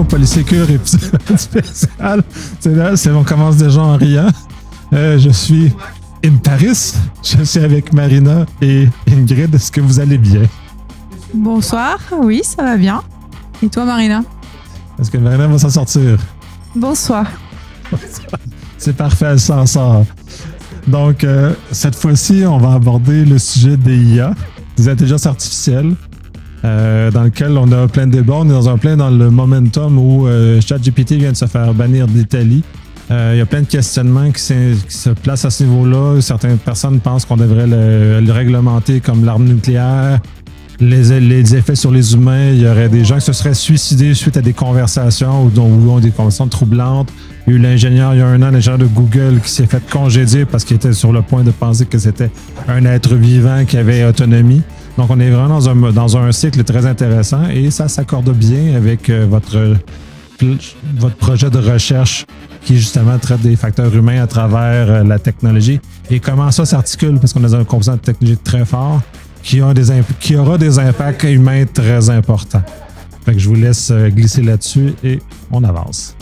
Polysécure, épisode spécial. On commence déjà en riant. Je suis in Paris. Je suis avec Marina et Ingrid. Est-ce que vous allez bien? Bonsoir. Oui, ça va bien. Et toi, Marina? Est-ce que Marina va s'en sortir? Bonsoir. C'est parfait, elle s'en sort. Donc, cette fois-ci, on va aborder le sujet des IA, des intelligences artificielles, dans lequel on a plein de débats. On est dans le momentum où ChatGPT vient de se faire bannir d'Italie. Il y a plein de questionnements qui se placent à ce niveau-là. Certaines personnes pensent qu'on devrait le réglementer comme l'arme nucléaire. Les effets sur les humains, il y aurait des gens qui se seraient suicidés suite à des conversations ou ont des conversations troublantes. Il y a eu l'ingénieur, il y a un an, l'ingénieur de Google qui s'est fait congédier parce qu'il était sur le point de penser que c'était un être vivant qui avait autonomie. Donc, on est vraiment dans un cycle très intéressant et ça s'accorde bien avec votre projet de recherche qui, justement, traite des facteurs humains à travers la technologie. Et comment ça s'articule? Parce qu'on a un composant technologique très fort qui aura des impacts humains très importants. Fait que je vous laisse glisser là-dessus et on avance.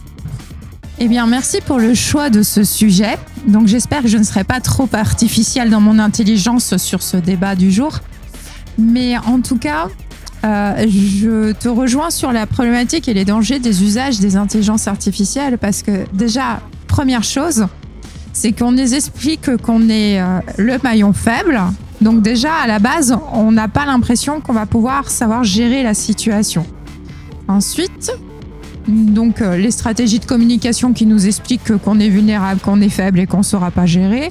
Eh bien, merci pour le choix de ce sujet. Donc, j'espère que je ne serai pas trop artificielle dans mon intelligence sur ce débat du jour. Mais en tout cas, je te rejoins sur la problématique et les dangers des usages des intelligences artificielles parce que déjà, première chose, c'est qu'on nous explique qu'on est le maillon faible. Donc déjà, à la base, on n'a pas l'impression qu'on va pouvoir savoir gérer la situation. Ensuite, donc les stratégies de communication qui nous expliquent qu'on est vulnérable, qu'on est faible et qu'on ne saura pas gérer.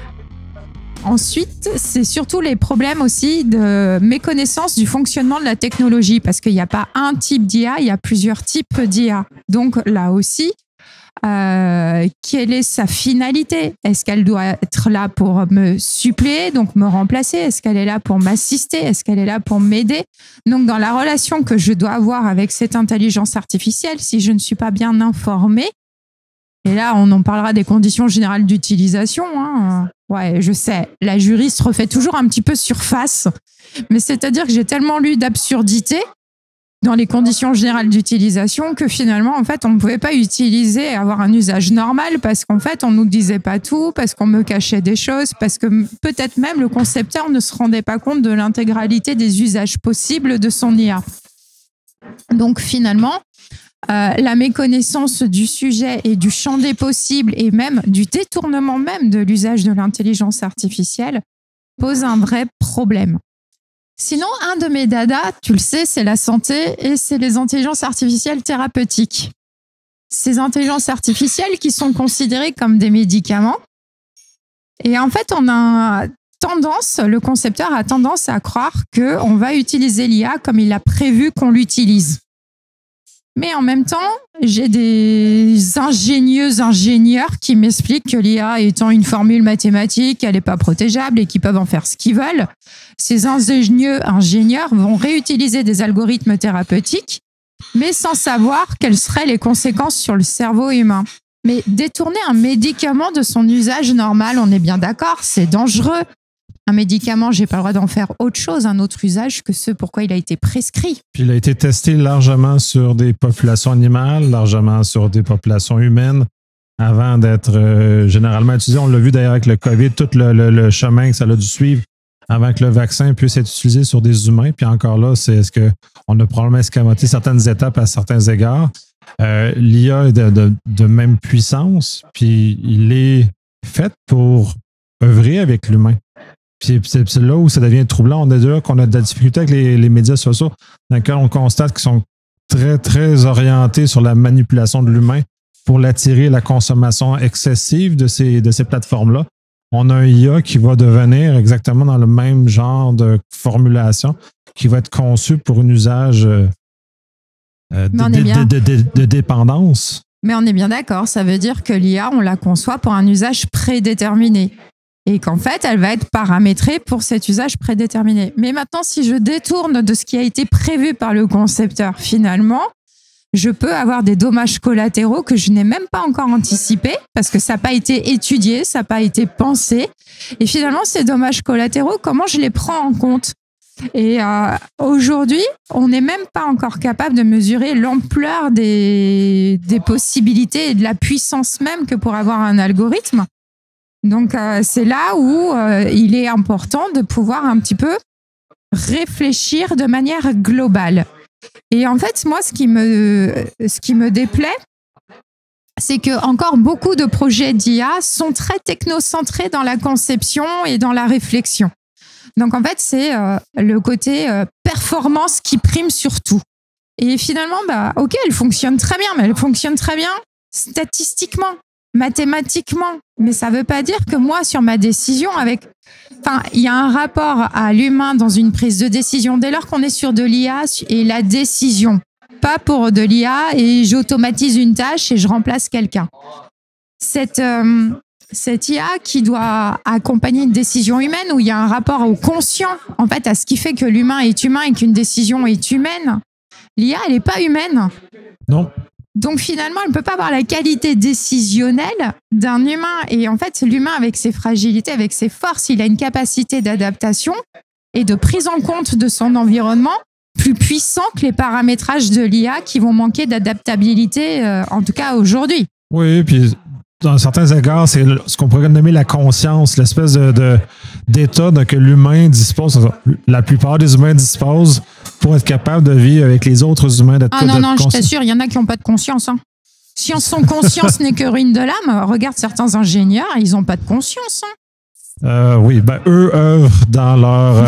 Ensuite, c'est surtout les problèmes aussi de méconnaissance du fonctionnement de la technologie parce qu'il n'y a pas un type d'IA, il y a plusieurs types d'IA. Donc là aussi, quelle est sa finalité? Est-ce qu'elle doit être là pour me suppléer, donc me remplacer? Est-ce qu'elle est là pour m'assister? Est-ce qu'elle est là pour m'aider? Donc dans la relation que je dois avoir avec cette intelligence artificielle, si je ne suis pas bien informée, et là on en parlera des conditions générales d'utilisation, hein. Ouais, je sais, la juriste refait toujours un petit peu surface, mais c'est-à-dire que j'ai tellement lu d'absurdités dans les conditions générales d'utilisation que finalement, en fait, on ne pouvait pas utiliser et avoir un usage normal parce qu'en fait, on ne nous disait pas tout, parce qu'on me cachait des choses, parce que peut-être même le concepteur ne se rendait pas compte de l'intégralité des usages possibles de son IA. Donc finalement, la méconnaissance du sujet et du champ des possibles et même du détournement même de l'usage de l'intelligence artificielle pose un vrai problème. Sinon, un de mes dadas, tu le sais, c'est la santé et c'est les intelligences artificielles thérapeutiques. Ces intelligences artificielles qui sont considérées comme des médicaments. Et en fait, le concepteur a tendance à croire qu'on va utiliser l'IA comme il a prévu qu'on l'utilise. Mais en même temps, j'ai des ingénieurs qui m'expliquent que l'IA étant une formule mathématique, elle n'est pas protégeable et qu'ils peuvent en faire ce qu'ils veulent. Ces ingénieurs vont réutiliser des algorithmes thérapeutiques, mais sans savoir quelles seraient les conséquences sur le cerveau humain. Mais détourner un médicament de son usage normal, on est bien d'accord, c'est dangereux. Un médicament, j'ai pas le droit d'en faire autre chose, un autre usage que ce pourquoi il a été prescrit. Puis il a été testé largement sur des populations animales, largement sur des populations humaines, avant d'être généralement utilisé. On l'a vu d'ailleurs avec le COVID, tout le chemin que ça a dû suivre avant que le vaccin puisse être utilisé sur des humains. Puis encore là, est-ce qu'on a probablement escamoté certaines étapes à certains égards. L'IA est de même puissance, puis il est fait pour œuvrer avec l'humain. Puis c'est là où ça devient troublant. On a déjà qu'on a de la difficulté avec les médias sociaux dans lesquels on constate qu'ils sont très, très orientés sur la manipulation de l'humain pour l'attirer la consommation excessive de ces plateformes-là. On a un IA qui va devenir exactement dans le même genre de formulation qui va être conçu pour un usage de dépendance. Mais on est bien d'accord, ça veut dire que l'IA, on la conçoit pour un usage prédéterminé. Et qu'en fait, elle va être paramétrée pour cet usage prédéterminé. Mais maintenant, si je détourne de ce qui a été prévu par le concepteur, finalement, je peux avoir des dommages collatéraux que je n'ai même pas encore anticipés parce que ça n'a pas été étudié, ça n'a pas été pensé. Et finalement, ces dommages collatéraux, comment je les prends en compte? Et aujourd'hui, on n'est même pas encore capable de mesurer l'ampleur des possibilités et de la puissance même que pour avoir un algorithme. Donc, c'est là où il est important de pouvoir un petit peu réfléchir de manière globale. Et en fait, moi, ce qui me déplaît, c'est que encore beaucoup de projets d'IA sont très technocentrés dans la conception et dans la réflexion. Donc, en fait, c'est le côté performance qui prime sur tout. Et finalement, ok, elle fonctionne très bien, mais elle fonctionne très bien statistiquement, mathématiquement. Mais ça ne veut pas dire que moi, sur ma décision, il y a un rapport à l'humain dans une prise de décision dès lors qu'on est sur de l'IA et la décision. Pas pour de l'IA et j'automatise une tâche et je remplace quelqu'un. Cette IA qui doit accompagner une décision humaine où il y a un rapport au conscient, en fait, à ce qui fait que l'humain est humain et qu'une décision est humaine, l'IA, elle n'est pas humaine. Non. Donc finalement, elle ne peut pas avoir la qualité décisionnelle d'un humain. Et en fait, l'humain, avec ses fragilités, avec ses forces, il a une capacité d'adaptation et de prise en compte de son environnement plus puissant que les paramétrages de l'IA qui vont manquer d'adaptabilité, en tout cas aujourd'hui. Oui, puis dans certains égards, c'est ce qu'on pourrait nommer la conscience, l'espèce d'état que l'humain dispose, la plupart des humains disposent pour être capable de vivre avec les autres humains. Non, je t'assure, il y en a qui n'ont pas de conscience. Hein. Si son conscience n'est que ruine de l'âme, regarde certains ingénieurs, ils n'ont pas de conscience. Hein. Oui, eux œuvrent dans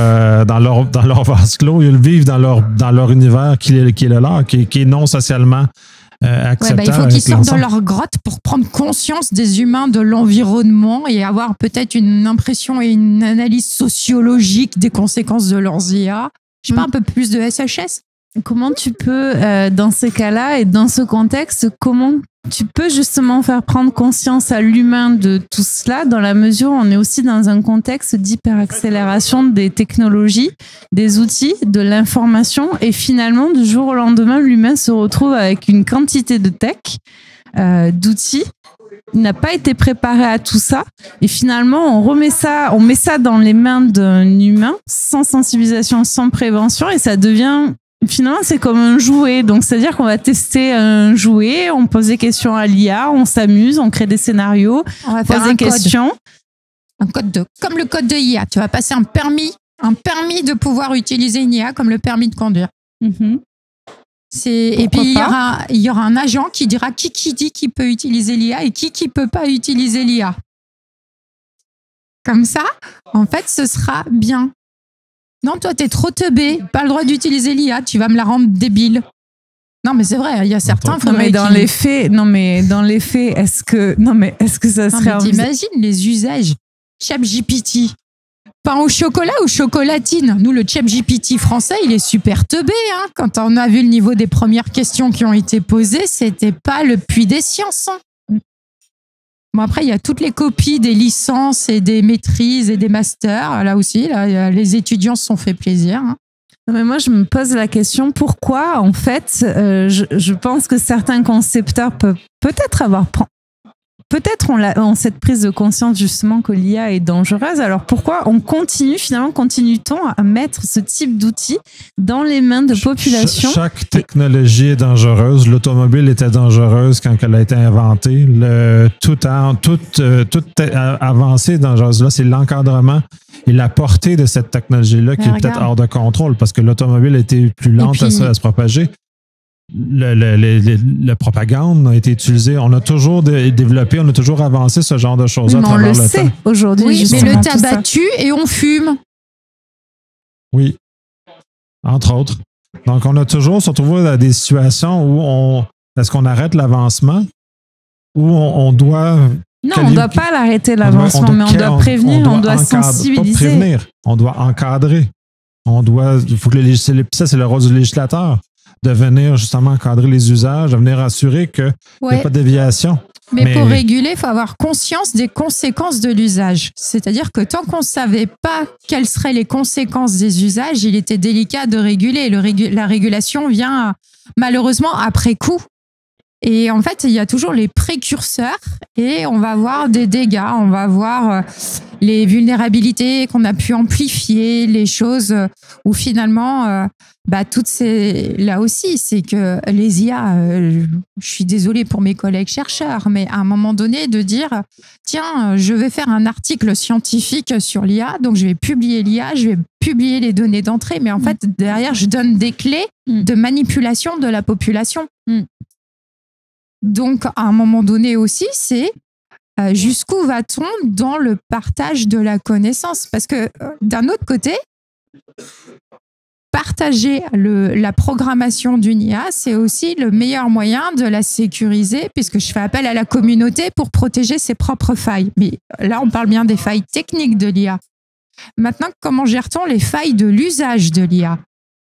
leur vase clos, ils vivent dans leur univers qui est le leur, qui est non socialement acceptable. Il faut qu'ils sortent dans leur grotte pour prendre conscience des humains, de l'environnement et avoir peut-être une impression et une analyse sociologique des conséquences de leurs IA. Je sais pas, un peu plus de SHS. Comment tu peux, dans ces cas-là et dans ce contexte, comment tu peux justement faire prendre conscience à l'humain de tout cela, dans la mesure où on est aussi dans un contexte d'hyperaccélération des technologies, des outils, de l'information, et finalement, du jour au lendemain, l'humain se retrouve avec une quantité de tech, d'outils. Il n'a pas été préparé à tout ça, et finalement, on met ça dans les mains d'un humain, sans sensibilisation, sans prévention, et ça devient... Finalement, c'est comme un jouet. Donc, c'est-à-dire qu'on va tester un jouet, on pose des questions à l'IA, on s'amuse, on crée des scénarios, on va faire des questions. Un code comme le code de IA. Tu vas passer un permis de pouvoir utiliser une IA comme le permis de conduire. Mm-hmm. Et puis, il y aura un agent qui dira qui dit qu'il peut utiliser l'IA et qui peut pas utiliser l'IA. Comme ça, en fait, ce sera bien. Non, toi, t'es trop teubé, pas le droit d'utiliser l'IA, tu vas me la rendre débile. Non, mais c'est vrai, il y a certains... dans les faits, est-ce que ça serait... T'imagines les usages ChatGPT, pain au chocolat ou chocolatine? Nous, le ChatGPT français, il est super teubé. Hein. Quand on a vu le niveau des premières questions qui ont été posées, c'était pas le puits des sciences. Hein. Bon, après, il y a toutes les copies des licences et des maîtrises et des masters. Là aussi, les étudiants se sont fait plaisir. Hein. Mais moi, je me pose la question, pourquoi, en fait, je pense que certains concepteurs peuvent peut-être avoir... Peut-être ont cette prise de conscience justement que l'IA est dangereuse. Alors pourquoi continue-t-on à mettre ce type d'outils dans les mains de populations? Chaque technologie est dangereuse. L'automobile était dangereuse quand elle a été inventée. Toute avancée est dangereuse. Là, c'est l'encadrement et la portée de cette technologie-là qui est peut-être hors de contrôle parce que l'automobile a été plus lente à se propager. La propagande a été utilisée. On a toujours développé, on a toujours avancé ce genre de choses à travers le temps. On le sait aujourd'hui. Oui, mais le tabac tue et on fume. Oui, entre autres. Donc, on a toujours se retrouvé dans des situations où est-ce qu'on arrête l'avancement ou on doit... Non, on ne doit pas l'arrêter l'avancement, mais on doit prévenir, on doit sensibiliser. Pas prévenir, on doit encadrer. Il faut que ça, c'est le rôle du législateur. De venir justement encadrer les usages, de venir assurer qu'il n'y a pas de déviation. Mais pour réguler, il faut avoir conscience des conséquences de l'usage. C'est-à-dire que tant qu'on ne savait pas quelles seraient les conséquences des usages, il était délicat de réguler. La régulation vient malheureusement après coup. Et en fait, il y a toujours les précurseurs et on va voir des dégâts, on va voir les vulnérabilités qu'on a pu amplifier, les choses où finalement, toutes ces... Là aussi, c'est que les IA, je suis désolée pour mes collègues chercheurs, mais à un moment donné, de dire, tiens, je vais faire un article scientifique sur l'IA, donc je vais publier l'IA, je vais publier les données d'entrée, mais en fait, derrière, je donne des clés de manipulation de la population. Donc, à un moment donné aussi, c'est jusqu'où va-t-on dans le partage de la connaissance? Parce que d'un autre côté, partager la programmation d'une IA, c'est aussi le meilleur moyen de la sécuriser, puisque je fais appel à la communauté pour protéger ses propres failles. Mais là, on parle bien des failles techniques de l'IA. Maintenant, comment gère-t-on les failles de l'usage de l'IA?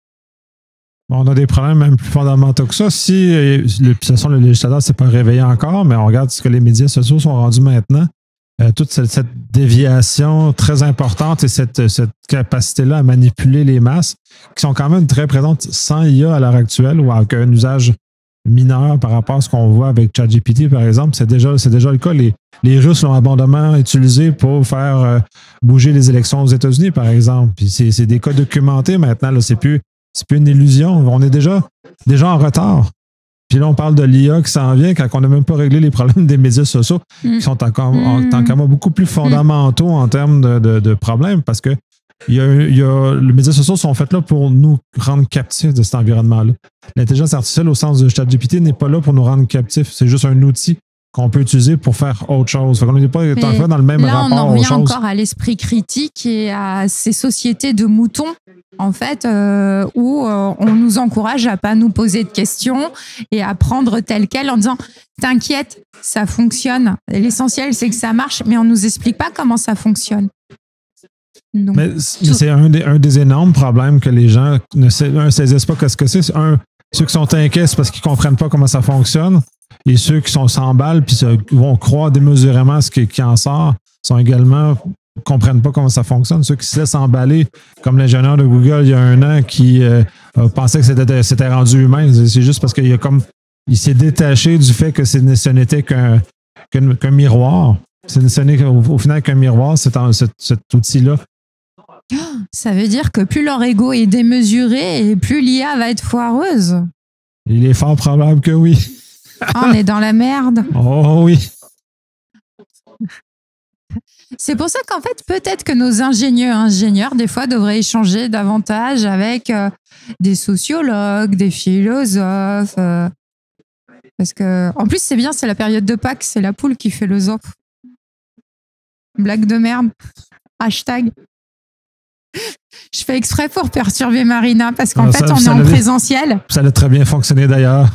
On a des problèmes même plus fondamentaux que ça. Si, de toute façon, le législateur ne s'est pas réveillé encore, mais on regarde ce que les médias sociaux sont rendus maintenant. Toute cette déviation très importante et cette capacité-là à manipuler les masses, qui sont quand même très présentes sans IA à l'heure actuelle ou avec un usage mineur par rapport à ce qu'on voit avec ChatGPT, par exemple. C'est déjà le cas. Les Russes l'ont abondamment utilisé pour faire bouger les élections aux États-Unis, par exemple. Puis c'est des cas documentés maintenant. Là, c'est plus une illusion. On est déjà en retard. Puis là, on parle de l'IA qui s'en vient quand on n'a même pas réglé les problèmes des médias sociaux qui sont encore beaucoup plus fondamentaux en termes de problèmes parce que les médias sociaux sont faits là pour nous rendre captifs de cet environnement-là. L'intelligence artificielle au sens de ChatGPT n'est pas là pour nous rendre captifs. C'est juste un outil qu'on peut utiliser pour faire autre chose. On n'est pas tant fois dans le même rapport aux choses. Là, on en revient encore à l'esprit critique et à ces sociétés de moutons, en fait, où on nous encourage à pas nous poser de questions et à prendre tel quel en disant « T'inquiète, ça fonctionne. L'essentiel, c'est que ça marche, mais on nous explique pas comment ça fonctionne. » Donc, mais c'est un des énormes problèmes que les gens ne saisissent pas ce que c'est. Ceux qui sont inquiets, c'est parce qu'ils ne comprennent pas comment ça fonctionne. Et ceux qui s'emballent puis vont croire démesurément ce qui en sort sont également ne comprennent pas comment ça fonctionne. Ceux qui se laissent emballer, comme l'ingénieur de Google il y a 1 an qui pensait que c'était rendu humain. C'est juste parce il s'est détaché du fait que ce n'était qu'un miroir. Ce n'est au final qu'un miroir, cet outil-là. Ça veut dire que plus leur ego est démesuré et plus l'IA va être foireuse. Il est fort probable que oui. On est dans la merde. Oh oui. C'est pour ça qu'en fait, peut-être que nos ingénieurs, des fois, devraient échanger davantage avec des sociologues, des philosophes. Parce que, en plus, c'est bien, c'est la période de Pâques, c'est la poule qui philosophe. Blague de merde. Hashtag. Je fais exprès pour perturber Marina, parce qu'en fait, on est en présentiel. Ça a très bien fonctionné d'ailleurs.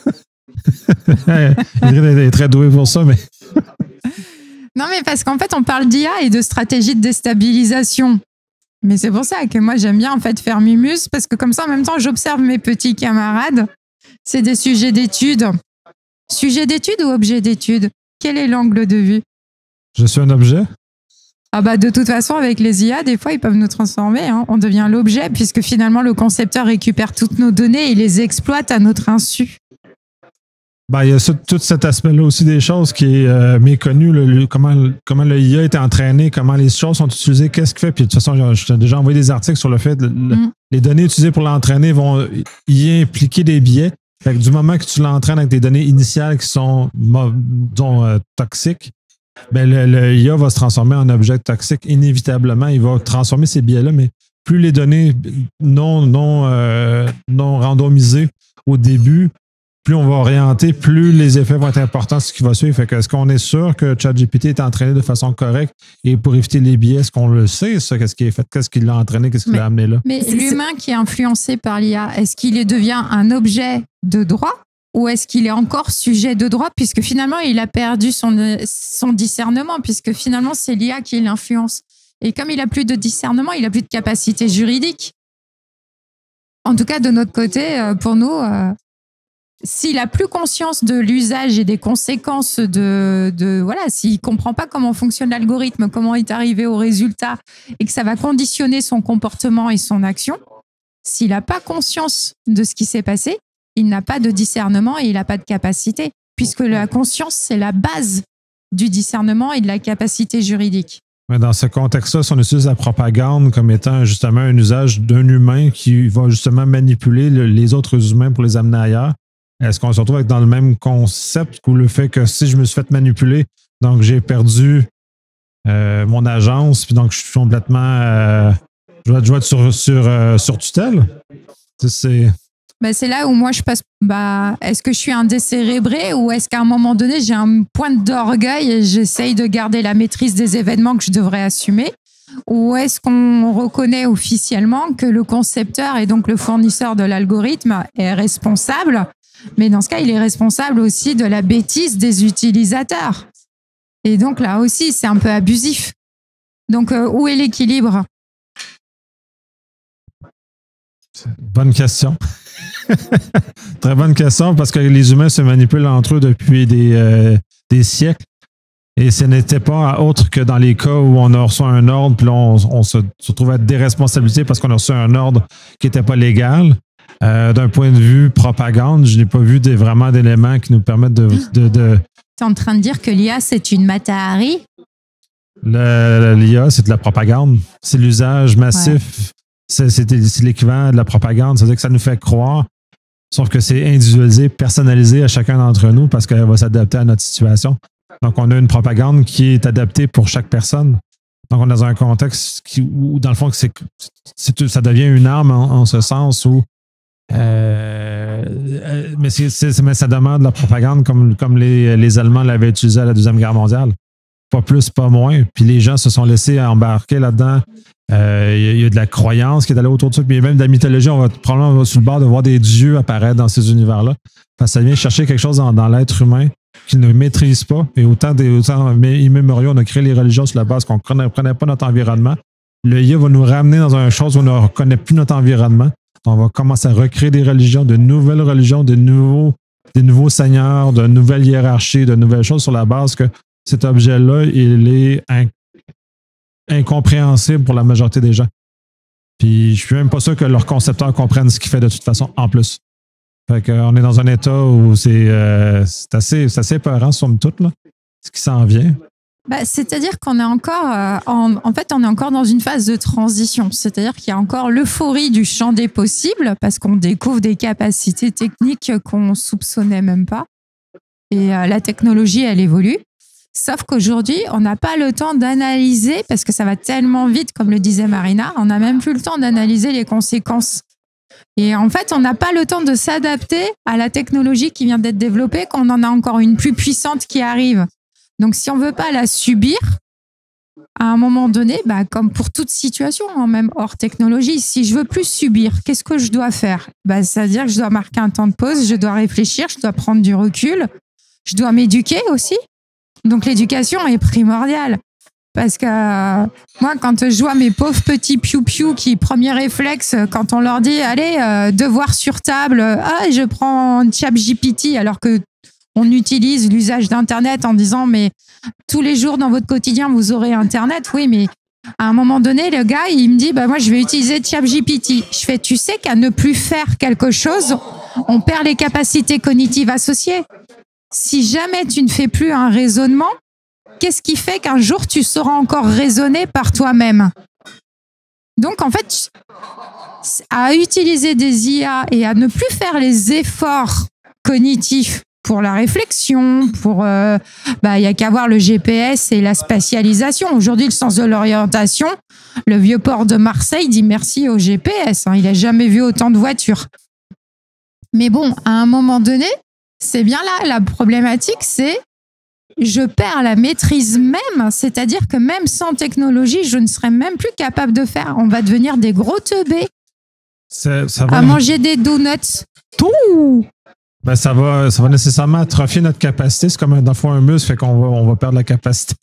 Ingrid est très douée pour ça, mais... Non, mais parce qu'en fait, on parle d'IA et de stratégie de déstabilisation. Mais c'est pour ça que moi, j'aime bien en fait faire mimuse, parce que comme ça, en même temps, j'observe mes petits camarades. C'est des sujets d'étude. Sujet d'étude ou objet d'étude? Quel est l'angle de vue? Je suis un objet? Ah bah de toute façon, avec les IA, des fois, ils peuvent nous transformer. Hein. On devient l'objet, puisque finalement, le concepteur récupère toutes nos données et les exploite à notre insu. Il y a tout cet aspect-là aussi des choses qui est méconnu, comment le IA est entraîné, comment les choses sont utilisées, qu'est-ce qu'il fait. Puis de toute façon, je t'ai déjà envoyé des articles sur le fait que les données utilisées pour l'entraîner vont y impliquer des biais. Fait que du moment que tu l'entraînes avec des données initiales qui sont toxiques, le IA va se transformer en objet toxique inévitablement. Il va transformer ces biais-là, mais plus les données non randomisées au début, plus on va orienter, plus les effets vont être importants sur ce qui va suivre. Fait que est-ce qu'on est sûr que ChatGPT est entraîné de façon correcte et pour éviter les biais, est-ce qu'on le sait, ça, qu'est-ce qui est fait, qu'est-ce qui l'a entraîné, qu'est-ce qui l'a amené là? Mais l'humain qui est influencé par l'IA, est-ce qu'il devient un objet de droit ou est-ce qu'il est encore sujet de droit puisque finalement il a perdu son discernement puisque finalement c'est l'IA qui l'influence. Et comme il n'a plus de discernement, il n'a plus de capacité juridique. En tout cas, de notre côté, pour nous... s'il n'a plus conscience de l'usage et des conséquences s'il ne comprend pas comment fonctionne l'algorithme, comment il est arrivé au résultat et que ça va conditionner son comportement et son action, s'il n'a pas conscience de ce qui s'est passé, il n'a pas de discernement et il n'a pas de capacité, puisque la conscience, c'est la base du discernement et de la capacité juridique. Mais dans ce contexte-là, si on utilise la propagande comme étant justement un usage d'un humain qui va justement manipuler les autres humains pour les amener ailleurs, est-ce qu'on se retrouve dans le même concept ou le fait que si je me suis fait manipuler, donc j'ai perdu mon agence, puis donc je suis complètement... je vais être sur tutelle? C'est là où moi je passe... est-ce que je suis un décérébré ou est-ce qu'à un moment donné, j'ai un point d'orgueil et j'essaye de garder la maîtrise des événements que je devrais assumer? Ou est-ce qu'on reconnaît officiellement que le concepteur et donc le fournisseur de l'algorithme est responsable? Mais dans ce cas, il est responsable aussi de la bêtise des utilisateurs. Et donc là aussi, c'est un peu abusif. Donc, où est l'équilibre? Bonne question. Très bonne question, parce que les humains se manipulent entre eux depuis des siècles. Et ce n'était pas autre que dans les cas où on a reçu un ordre, puis là, on se trouve à déresponsabiliser parce qu'on a reçu un ordre qui n'était pas légal. D'un point de vue propagande, je n'ai pas vu vraiment d'éléments qui nous permettent de... Tu es en train de dire que l'IA, c'est une Mata-Hari? L'IA, c'est de la propagande. C'est l'usage massif. Ouais. C'est l'équivalent de la propagande. C'est-à-dire que ça nous fait croire, sauf que c'est individualisé, personnalisé à chacun d'entre nous parce qu'elle va s'adapter à notre situation. Donc, on a une propagande qui est adaptée pour chaque personne. Donc, on est dans un contexte où, dans le fond, ça devient une arme en ce sens où mais ça demande la propagande comme les Allemands l'avaient utilisé à la Deuxième Guerre mondiale. Pas plus, pas moins. Puis les gens se sont laissés embarquer là-dedans. Il y a de la croyance qui est allée autour de ça. Puis même de la mythologie, on va probablement sur le bord de voir des dieux apparaître dans ces univers-là. Parce que ça vient chercher quelque chose dans l'être humain qu'il ne maîtrise pas. Et autant immémoriaux, on a créé les religions sur la base qu'on ne connaît pas notre environnement. Le IA va nous ramener dans une chose où on ne reconnaît plus notre environnement. On va commencer à recréer des religions, de nouvelles religions, des nouveaux seigneurs, de nouvelles hiérarchies, de nouvelles choses sur la base que cet objet-là, il est incompréhensible pour la majorité des gens. Puis je suis même pas sûr que leurs concepteurs comprennent ce qu'il fait de toute façon en plus. Fait qu'on est dans un état où c'est assez peurant, somme toute, là, ce qui s'en vient. C'est-à-dire qu'on est encore, on est encore dans une phase de transition. C'est-à-dire qu'il y a encore l'euphorie du champ des possibles parce qu'on découvre des capacités techniques qu'on soupçonnait même pas. Et la technologie, elle évolue. Sauf qu'aujourd'hui, on n'a pas le temps d'analyser parce que ça va tellement vite, comme le disait Marina. On n'a même plus le temps d'analyser les conséquences. Et en fait, on n'a pas le temps de s'adapter à la technologie qui vient d'être développée, qu'on en a encore une plus puissante qui arrive. Donc, si on ne veut pas la subir, à un moment donné, comme pour toute situation, même hors technologie, si je ne veux plus subir, qu'est-ce que je dois faire? C'est-à-dire que je dois marquer un temps de pause, je dois réfléchir, je dois prendre du recul, je dois m'éduquer aussi. Donc, l'éducation est primordiale. Parce que moi, quand je vois mes pauvres petits piou-piou qui, premier réflexe, quand on leur dit « Allez, devoir sur table, je prends ChatGPT » alors que on utilise l'usage d'Internet en disant « Mais tous les jours dans votre quotidien, vous aurez Internet. » Oui, mais à un moment donné, le gars, il me dit « Moi, je vais utiliser ChatGPT. » Je fais « Tu sais qu'à ne plus faire quelque chose, on perd les capacités cognitives associées. Si jamais tu ne fais plus un raisonnement, qu'est-ce qui fait qu'un jour, tu sauras encore raisonner par toi-même? » Donc, en fait, à utiliser des IA et à ne plus faire les efforts cognitifs pour la réflexion, il y a qu'à voir le GPS et la spatialisation. Aujourd'hui, le sens de l'orientation, le vieux port de Marseille dit merci au GPS. Il n'a jamais vu autant de voitures. Mais bon, à un moment donné, c'est bien là, la problématique, c'est je perds la maîtrise même, c'est-à-dire que même sans technologie, je ne serais même plus capable de faire. On va devenir des gros teubés à manger des donuts. Tout. Ça va nécessairement atrophier notre capacité. C'est comme dans le fond un muscle, fait qu'on va perdre la capacité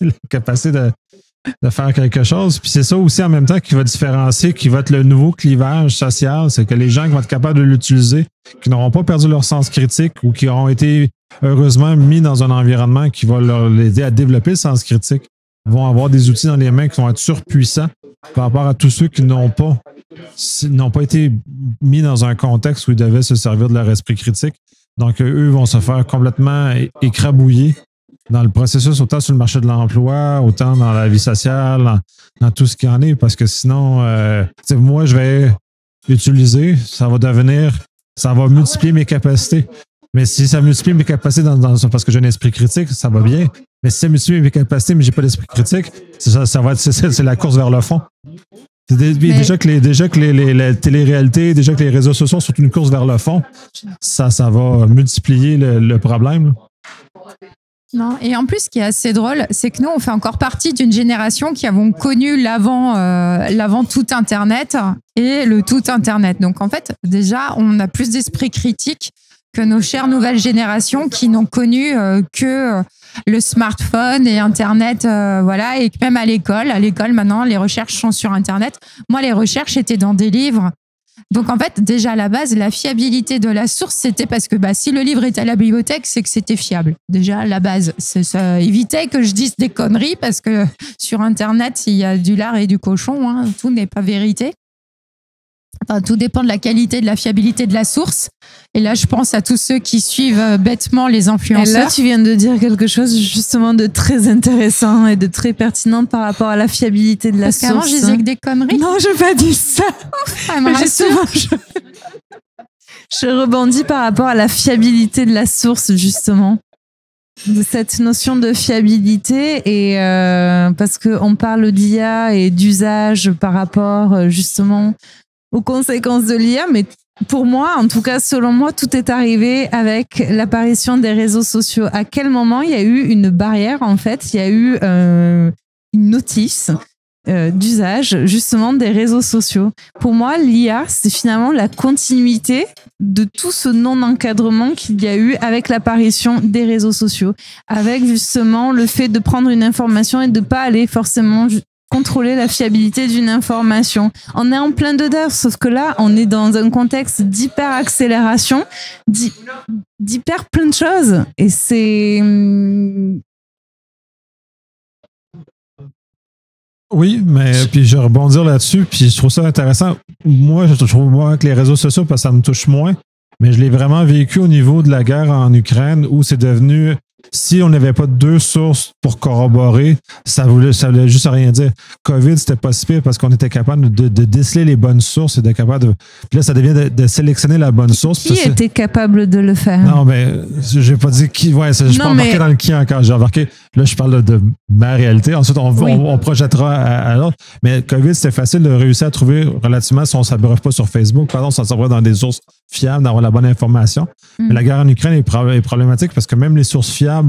de faire quelque chose. Puis c'est ça aussi en même temps qui va différencier, qui va être le nouveau clivage social. C'est que les gens qui vont être capables de l'utiliser, qui n'auront pas perdu leur sens critique ou qui auront été heureusement mis dans un environnement qui va leur aider à développer le sens critique, vont avoir des outils dans les mains qui vont être surpuissants par rapport à tous ceux qui n'ont pas été mis dans un contexte où ils devaient se servir de leur esprit critique. Donc, eux vont se faire complètement écrabouiller dans le processus, autant sur le marché de l'emploi, autant dans la vie sociale, dans tout ce qu'il y en est, parce que sinon, moi, je vais utiliser, ça va multiplier mes capacités. Mais si ça multiplie mes capacités parce que j'ai un esprit critique, ça va bien. Mais si ça multiplie mes capacités, mais j'ai pas d'esprit critique, c'est la course vers le fond. Déjà que la télé-réalité, déjà que les réseaux sociaux sont une course vers le fond, ça va multiplier le problème. Non, et en plus, ce qui est assez drôle, c'est que nous, on fait encore partie d'une génération qui avons connu l'avant tout Internet et le tout Internet. Donc, en fait, déjà, on a plus d'esprit critique que nos chères nouvelles générations qui n'ont connu que le smartphone et Internet, voilà, et même à l'école. À l'école, maintenant, les recherches sont sur Internet. Moi, les recherches étaient dans des livres. Donc, en fait, déjà, à la base, la fiabilité de la source, c'était parce que si le livre était à la bibliothèque, c'est que c'était fiable. Déjà, à la base, ça évitait que je dise des conneries parce que sur Internet, il y a du lard et du cochon. Hein, tout n'est pas vérité. Enfin, tout dépend de la qualité, de la fiabilité de la source. Et là, je pense à tous ceux qui suivent bêtement les influenceurs. Et là, tu viens de dire quelque chose justement de très intéressant et de très pertinent par rapport à la fiabilité de la source. Parce qu'avant, je disais que des conneries. Non, je n'ai pas dit ça. Mais justement, je rebondis par rapport à la fiabilité de la source, justement. De cette notion de fiabilité et parce qu'on parle d'IA et d'usage par rapport justement aux conséquences de l'IA, mais pour moi, en tout cas, selon moi, tout est arrivé avec l'apparition des réseaux sociaux. À quel moment il y a eu une barrière, en fait? Il y a eu une notice d'usage, justement, des réseaux sociaux. Pour moi, l'IA, c'est finalement la continuité de tout ce non-encadrement qu'il y a eu avec l'apparition des réseaux sociaux, avec justement le fait de prendre une information et de ne pas aller forcément contrôler la fiabilité d'une information. On est en plein dedans, sauf que là, on est dans un contexte d'hyper-accélération, d'hyper plein de choses. Et c'est... Oui, mais puis je vais rebondir là-dessus, puis je trouve ça intéressant. Moi, je trouve que les réseaux sociaux, parce que ça me touche moins, mais je l'ai vraiment vécu au niveau de la guerre en Ukraine, où c'est devenu... Si on n'avait pas deux sources pour corroborer, ça voulait juste rien dire. COVID, c'était pas si pire parce qu'on était capable de déceler les bonnes sources et de capable de. Puis là, ça devient de sélectionner la bonne source. Qui était capable de le faire? Non, mais je n'ai pas dit qui. Ouais, je ne suis pas embarqué dans le qui encore. J'ai embarqué. Là, je parle de ma réalité. Ensuite, on projettera à l'autre. Mais COVID, c'était facile de réussir à trouver relativement si on ne s'abreuve pas sur Facebook. Pardon, si on s'abreuve dans des sources fiables, d'avoir la bonne information. Mais la guerre en Ukraine est problématique parce que même les sources fiables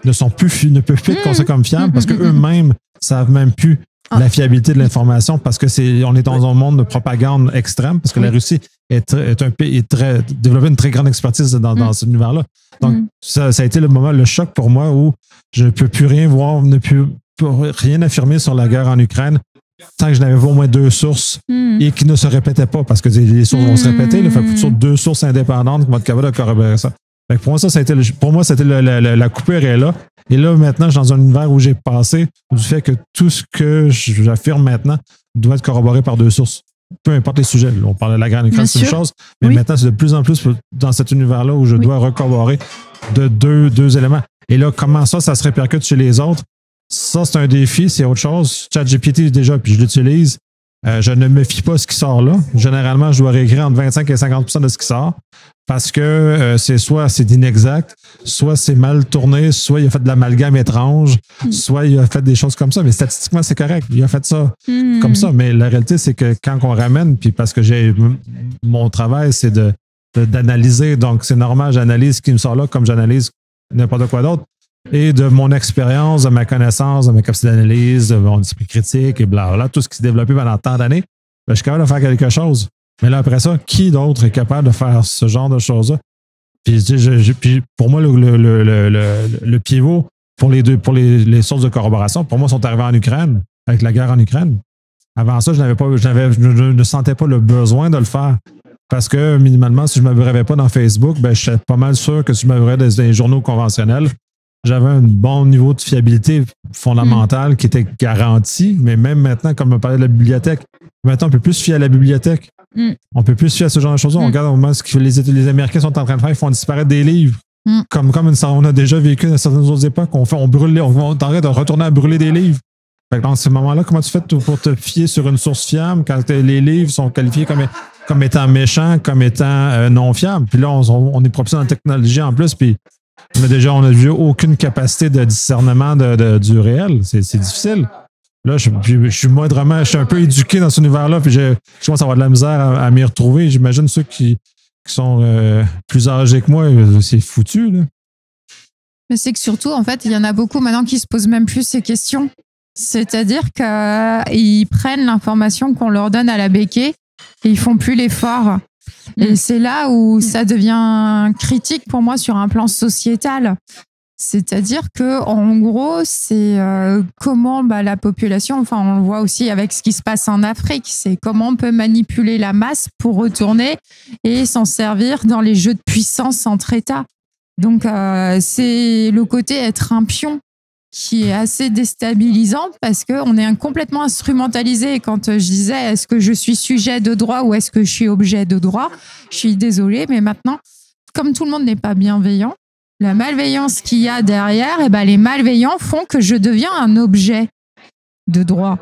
ne peuvent plus être considérées comme fiables parce qu'eux-mêmes ne savent même plus la fiabilité de l'information parce que on est dans un monde de propagande extrême parce que la Russie est un pays développé une très grande expertise dans cet univers-là. Donc, ça a été le choc pour moi où je ne peux plus rien voir, ne peux rien affirmer sur la guerre en Ukraine tant que je n'avais pas au moins deux sources et qui ne se répétaient pas parce que les sources vont se répéter. Il faut sur deux sources indépendantes qui vont être capables de corroborer ça. Fait que pour moi, c'était la coupure est là. Et là, maintenant, je suis dans un univers où j'ai passé du fait que tout ce que j'affirme maintenant doit être corroboré par deux sources. Peu importe les sujets. On parle de la guerre en Ukraine, c'est une chose. Mais maintenant, c'est de plus en plus dans cet univers-là où je dois recorroborer de deux éléments. Et là, comment ça se répercute chez les autres? Ça, c'est un défi, c'est autre chose. ChatGPT, déjà, puis je l'utilise. Je ne me fie pas à ce qui sort là. Généralement, je dois réécrire entre 25 et 50% de ce qui sort parce que soit c'est inexact, soit c'est mal tourné, soit il a fait de l'amalgame étrange, soit il a fait des choses comme ça. Mais statistiquement, c'est correct. Il a fait ça comme ça. Mais la réalité, c'est que quand on ramène, puis parce que mon travail, c'est d'analyser. Donc, c'est normal, j'analyse ce qui me sort là comme j'analyse n'importe quoi d'autre. Et de mon expérience, de ma connaissance, de ma capacité d'analyse, de mon esprit critique et blablabla, tout ce qui s'est développé pendant tant d'années, je suis capable de faire quelque chose. Mais là, après ça, qui d'autre est capable de faire ce genre de choses-là? Puis pour moi, le pivot pour les sources de corroboration, pour moi, sont arrivés en Ukraine, avec la guerre en Ukraine. Avant ça, je ne sentais pas le besoin de le faire. Parce que, minimalement, si je ne m'abreuvais pas dans Facebook, je suis pas mal sûr que si je m'abreuvais dans les journaux conventionnels, j'avais un bon niveau de fiabilité fondamentale qui était garanti, mais même maintenant, comme on parlait de la bibliothèque, maintenant on peut plus se fier à la bibliothèque. On peut plus se fier à ce genre de choses. On regarde au moment ce que les Américains sont en train de faire, ils font disparaître des livres. Comme on a déjà vécu dans certaines autres époques, on brûle, on t'arrête de retourner à brûler des livres. Fait que dans ce moment-là, comment tu fais pour te fier sur une source fiable quand les livres sont qualifiés comme étant méchants, comme étant non fiables? Puis là, on est propulsé dans la technologie en plus, puis on a vu aucune capacité de discernement du réel. C'est difficile. Là, je suis un peu éduqué dans cet univers-là, puis je commence à avoir de la misère à m'y retrouver. J'imagine ceux qui sont plus âgés que moi, c'est foutu, là. Mais c'est que surtout, en fait, il y en a beaucoup maintenant qui se posent même plus ces questions. C'est-à-dire qu'ils prennent l'information qu'on leur donne à la béquée et ils font plus l'effort. Et c'est là où ça devient critique pour moi sur un plan sociétal. C'est-à-dire que, en gros, c'est comment la population, enfin, on le voit aussi avec ce qui se passe en Afrique, c'est comment on peut manipuler la masse pour retourner et s'en servir dans les jeux de puissance entre États. Donc, c'est le côté être un pion qui est assez déstabilisant parce qu'on est complètement instrumentalisé. Et quand je disais est-ce que je suis sujet de droit ou est-ce que je suis objet de droit, je suis désolée, mais maintenant, comme tout le monde n'est pas bienveillant, la malveillance qu'il y a derrière, les malveillants font que je deviens un objet de droit.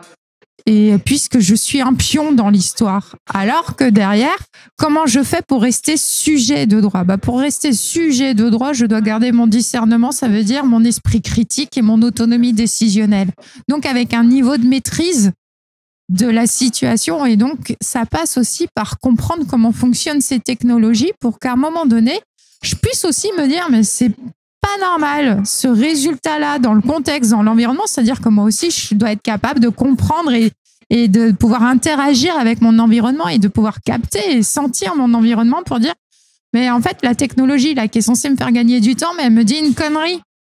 Et puisque je suis un pion dans l'histoire, alors que derrière, comment je fais pour rester sujet de droit? Pour rester sujet de droit, je dois garder mon discernement, ça veut dire mon esprit critique et mon autonomie décisionnelle. Donc avec un niveau de maîtrise de la situation, et donc ça passe aussi par comprendre comment fonctionnent ces technologies pour qu'à un moment donné, je puisse aussi me dire, mais c'est pas normal ce résultat-là dans le contexte, dans l'environnement, c'est-à-dire que moi aussi, je dois être capable de comprendre et de pouvoir interagir avec mon environnement et de pouvoir capter et sentir mon environnement pour dire, mais en fait, la technologie là qui est censée me faire gagner du temps, mais elle me dit une connerie.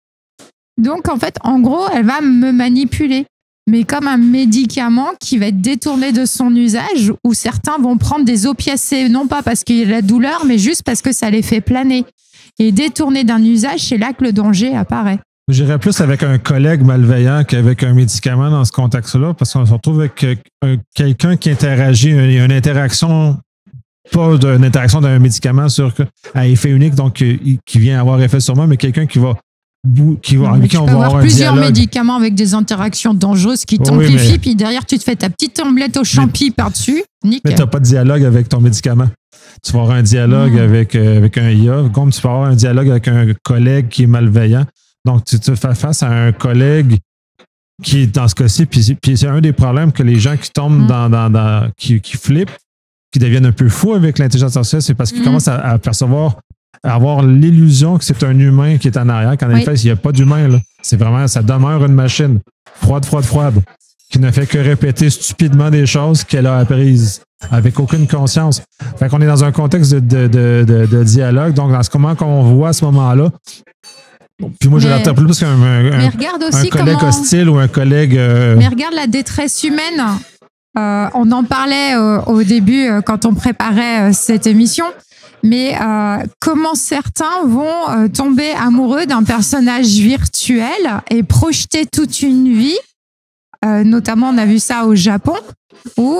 Donc, en fait, en gros, elle va me manipuler, mais comme un médicament qui va être détourné de son usage, où certains vont prendre des opiacés, non pas parce qu'il y a la douleur, mais juste parce que ça les fait planer. Et détourner d'un usage, c'est là que le danger apparaît. J'irais plus avec un collègue malveillant qu'avec un médicament dans ce contexte-là, parce qu'on se retrouve avec quelqu'un qui interagit, une interaction, pas d'une interaction d'un médicament à effet unique, donc qui vient avoir effet sur moi, mais quelqu'un qui va avec qui on va avoir plusieurs un dialogue. Médicaments avec des interactions dangereuses qui t'amplifient, puis derrière tu te fais ta petite omelette au champi par-dessus. Nickel. Mais tu n'as pas de dialogue avec ton médicament. Tu vas avoir un dialogue avec un IA, comme tu vas avoir un dialogue avec un collègue qui est malveillant. Donc, tu te fais face à un collègue qui, dans ce cas-ci, puis c'est un des problèmes que les gens qui tombent qui flippent, qui deviennent un peu fous avec l'intelligence artificielle, c'est parce qu'ils commencent à percevoir, à avoir l'illusion que c'est un humain qui est en arrière, qu'en effet, il n'y a pas d'humain, là. C'est vraiment, ça demeure une machine froide, qui ne fait que répéter stupidement des choses qu'elle a apprises, avec aucune conscience. Fait qu'on est dans un contexte de dialogue, donc dans ce moment qu'on voit à ce moment-là, puis moi, je l'interprète plus qu'un collègue hostile ou un collègue... Mais regarde la détresse humaine. On en parlait au début quand on préparait cette émission. Mais comment certains vont tomber amoureux d'un personnage virtuel et projeter toute une vie. Notamment, on a vu ça au Japon, où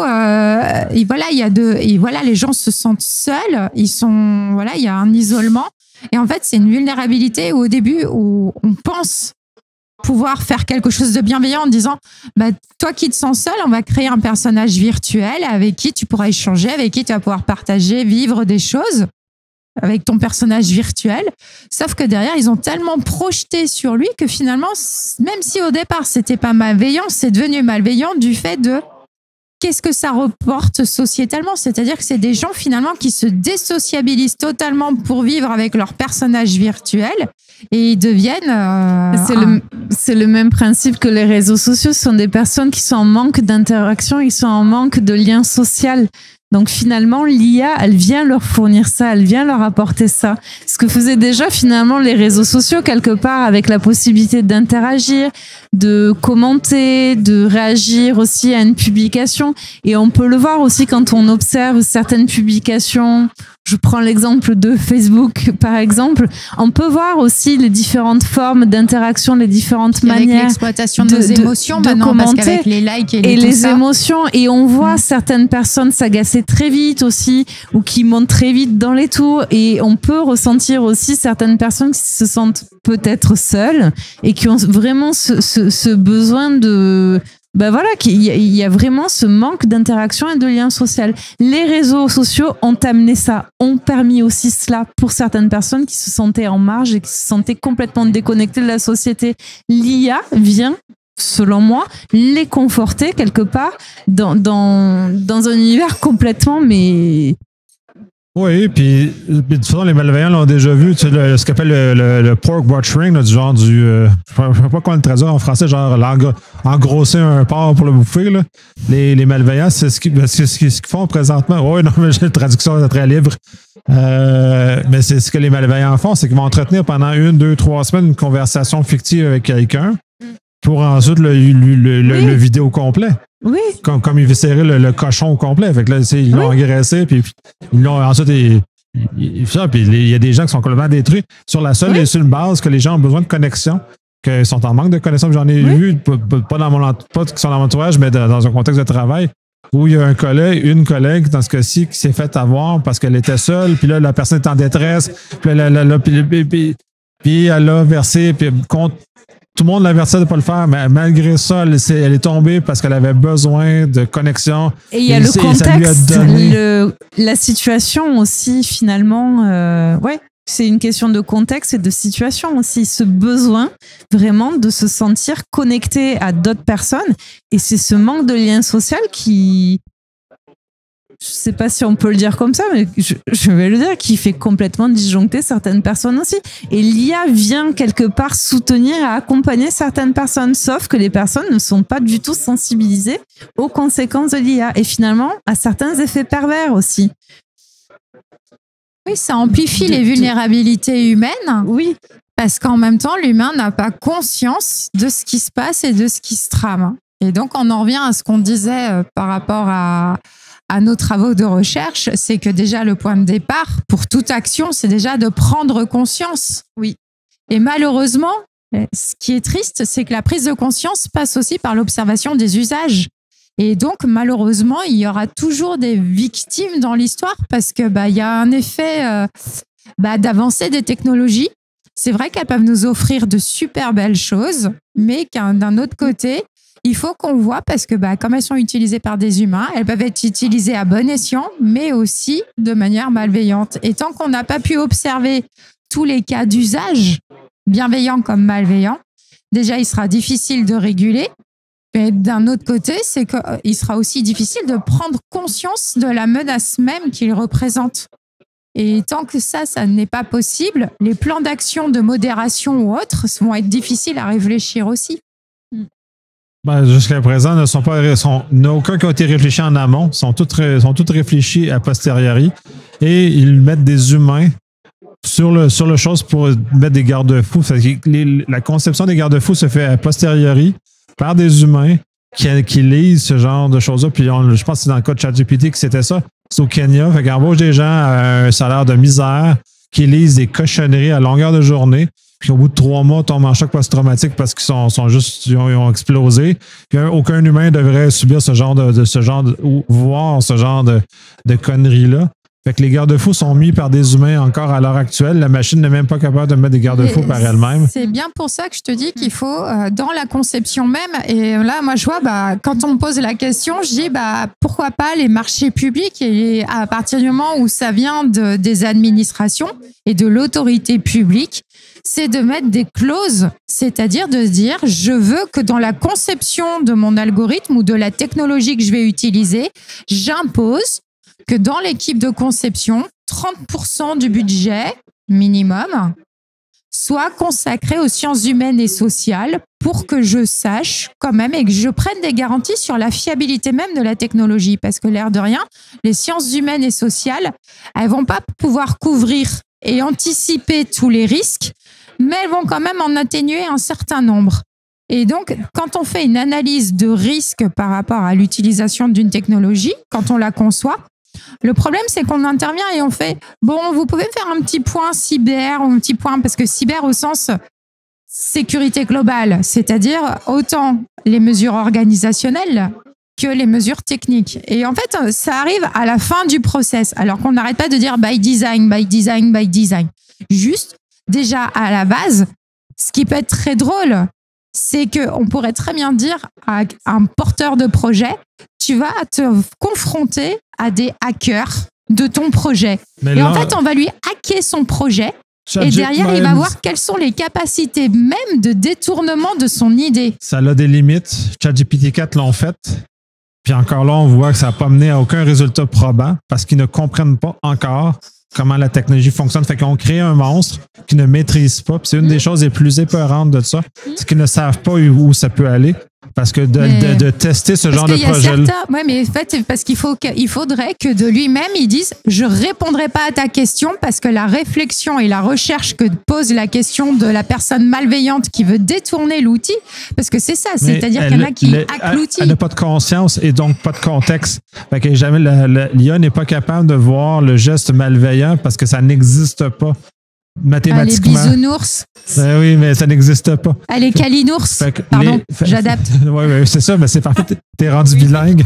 les gens se sentent seuls. Il y a un isolement. Et en fait, c'est une vulnérabilité au début où on pense pouvoir faire quelque chose de bienveillant en disant toi qui te sens seul, on va créer un personnage virtuel avec qui tu pourras échanger, avec qui tu vas pouvoir partager, vivre des choses avec ton personnage virtuel. Sauf que derrière, ils ont tellement projeté sur lui que finalement, même si au départ, c'était pas malveillant, c'est devenu malveillant du fait de qu'est-ce que ça reporte sociétalement? C'est-à-dire que c'est des gens finalement qui se désociabilisent totalement pour vivre avec leur personnage virtuel et ils deviennent... C'est le même principe que les réseaux sociaux. Ce sont des personnes qui sont en manque d'interaction, ils sont en manque de lien social. Donc finalement, l'IA, elle vient leur fournir ça, elle vient leur apporter ça. Ce que faisaient déjà finalement les réseaux sociaux quelque part avec la possibilité d'interagir, de commenter, de réagir aussi à une publication. Et on peut le voir aussi quand on observe certaines publications. Je prends l'exemple de Facebook, par exemple. On peut voir aussi les différentes formes d'interaction, les différentes manières. L'exploitation de nos émotions de maintenant, commenter, parce qu'avec les likes et les tout ça. émotions. Et on voit certaines personnes s'agacer très vite aussi, ou qui montent très vite dans les tours. Et on peut ressentir aussi certaines personnes qui se sentent peut-être seules et qui ont vraiment ce besoin de... Ben voilà, il y a vraiment ce manque d'interaction et de lien social. Les réseaux sociaux ont amené ça, ont permis aussi cela pour certaines personnes qui se sentaient en marge et qui se sentaient complètement déconnectées de la société. L'IA vient, selon moi, les conforter quelque part dans un univers complètement, mais... Oui, puis de toute façon, les malveillants l'ont déjà vu, tu sais, ce qu'on appelle le pork butchering, là, du genre du... je sais pas comment le traduire en français, genre engrosser un porc pour le bouffer. Là. Les malveillants, c'est ce qu'ils font présentement. Oui, non, mais la traduction est très libre. Mais c'est ce que les malveillants font, c'est qu'ils vont entretenir pendant 1, 2, 3 semaines une conversation fictive avec quelqu'un pour ensuite le vidéo complet. Oui. Comme ils viscéraient le cochon au complet. Fait que là, ils l'ont engraissé, puis ils l'ont ensuite. Puis il y a des gens qui sont complètement détruits sur la seule et seule base que les gens ont besoin de connexion, qu'ils sont en manque de connexion. J'en ai vu, pas qui sont dans mon entourage, mais dans un contexte de travail, où il y a une collègue, dans ce cas-ci, qui s'est fait avoir parce qu'elle était seule, puis là, la personne est en détresse, puis elle a versé, puis tout le monde l'avertissait de ne pas le faire, mais malgré ça, elle est tombée parce qu'elle avait besoin de connexion. Et il y a le contexte, la situation aussi, finalement. C'est une question de contexte et de situation aussi. Ce besoin vraiment de se sentir connecté à d'autres personnes. Et c'est ce manque de lien social qui... Je sais pas si on peut le dire comme ça, mais je vais le dire, qui fait complètement disjoncter certaines personnes aussi. Et l'IA vient quelque part soutenir et accompagner certaines personnes, sauf que les personnes ne sont pas du tout sensibilisées aux conséquences de l'IA et finalement à certains effets pervers aussi. Oui, ça amplifie les vulnérabilités humaines. Oui. Parce qu'en même temps, l'humain n'a pas conscience de ce qui se passe et de ce qui se trame. Et donc, on en revient à ce qu'on disait par rapport à nos travaux de recherche, c'est que déjà le point de départ pour toute action, c'est déjà de prendre conscience. Oui. Et malheureusement, ce qui est triste, c'est que la prise de conscience passe aussi par l'observation des usages. Et donc, malheureusement, il y aura toujours des victimes dans l'histoire parce que y a un effet d'avancée des technologies. C'est vrai qu'elles peuvent nous offrir de super belles choses, mais d'un autre côté, il faut qu'on voit parce que comme elles sont utilisées par des humains, elles peuvent être utilisées à bon escient, mais aussi de manière malveillante. Et tant qu'on n'a pas pu observer tous les cas d'usage, bienveillants comme malveillants, déjà, il sera difficile de réguler. Mais d'un autre côté, c'est qu'il sera aussi difficile de prendre conscience de la menace même qu'ils représentent. Et tant que ça n'est pas possible, les plans d'action de modération ou autres vont être difficiles à réfléchir aussi. Jusqu'à présent, il n'y a aucun qui a été réfléchi en amont, sont tous réfléchis a posteriori et ils mettent des humains sur le chose pour mettre des garde-fous. La conception des garde-fous se fait a posteriori par des humains qui lisent ce genre de choses-là. Puis je pense que c'est dans le cas de ChatGPT que c'était ça. C'est au Kenya. Fait qu'embauche des gens à un salaire de misère qui lisent des cochonneries à longueur de journée. Puis au bout de 3 mois, tombent en choc post-traumatique parce qu'ils ils ont explosé. Puis aucun humain devrait subir voir ce genre de conneries-là. Fait que les garde-fous sont mis par des humains encore à l'heure actuelle. La machine n'est même pas capable de mettre des garde-fous par elle-même. C'est bien pour ça que je te dis qu'il faut, dans la conception même, et là, moi, je vois, quand on me pose la question, je dis, pourquoi pas les marchés publics? Et à partir du moment où ça vient des administrations et de l'autorité publique, c'est de mettre des clauses, c'est-à-dire de dire, je veux que dans la conception de mon algorithme ou de la technologie que je vais utiliser, j'impose que dans l'équipe de conception, 30% du budget minimum soit consacré aux sciences humaines et sociales pour que je sache quand même et que je prenne des garanties sur la fiabilité même de la technologie. Parce que l'air de rien, les sciences humaines et sociales, elles vont pas pouvoir couvrir et anticiper tous les risques, mais elles vont quand même en atténuer un certain nombre. Et donc, quand on fait une analyse de risque par rapport à l'utilisation d'une technologie, quand on la conçoit, le problème, c'est qu'on intervient et on fait, bon, vous pouvez faire un petit point cyber ou un petit point, parce que cyber au sens sécurité globale, c'est-à-dire autant les mesures organisationnelles que les mesures techniques. Et en fait, ça arrive à la fin du process, alors qu'on n'arrête pas de dire by design, by design, by design. Juste, déjà à la base, ce qui peut être très drôle, c'est qu'on pourrait très bien dire à un porteur de projet, tu vas te confronter à des hackers de ton projet. Et en fait, on va lui hacker son projet. Et derrière, il va voir quelles sont les capacités même de détournement de son idée. Ça a des limites. ChatGPT 4 l'ont fait. Puis encore là, on voit que ça n'a pas mené à aucun résultat probant parce qu'ils ne comprennent pas encore comment la technologie fonctionne. Fait qu'on crée un monstre qu'ils ne maîtrisent pas. Puis c'est une des choses les plus épeurantes de ça. C'est qu'ils ne savent pas où ça peut aller. Parce que de tester ce genre de projet-là. Oui, mais en fait, c'est parce qu'il faudrait que de lui-même, il dise je ne répondrai pas à ta question parce que la réflexion et la recherche que pose la question de la personne malveillante qui veut détourner l'outil, parce que c'est ça, c'est-à-dire qu'il y en a qui hackent l'outil. Elle n'a pas de conscience et donc pas de contexte. Fait que jamais l'IA n'est pas capable de voir le geste malveillant parce que ça n'existe pas. Mathématiquement. Les bisounours. Ben oui, mais ça n'existe pas. Les calinours. Pardon, j'adapte. Oui, c'est ça, mais c'est parfait. T'es rendu bilingue.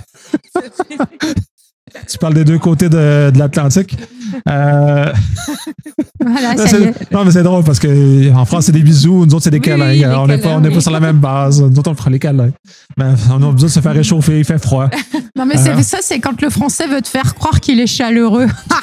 Tu parles des deux côtés de l'Atlantique. Voilà, ça y est. Non, mais c'est drôle parce qu'en France, c'est des bisous, nous autres, c'est des câlins. On n'est pas sur la même base. Nous autres, on fera les câlins. Mais on a besoin de se faire réchauffer, il fait froid. Non, mais ça, c'est quand le français veut te faire croire qu'il est chaleureux.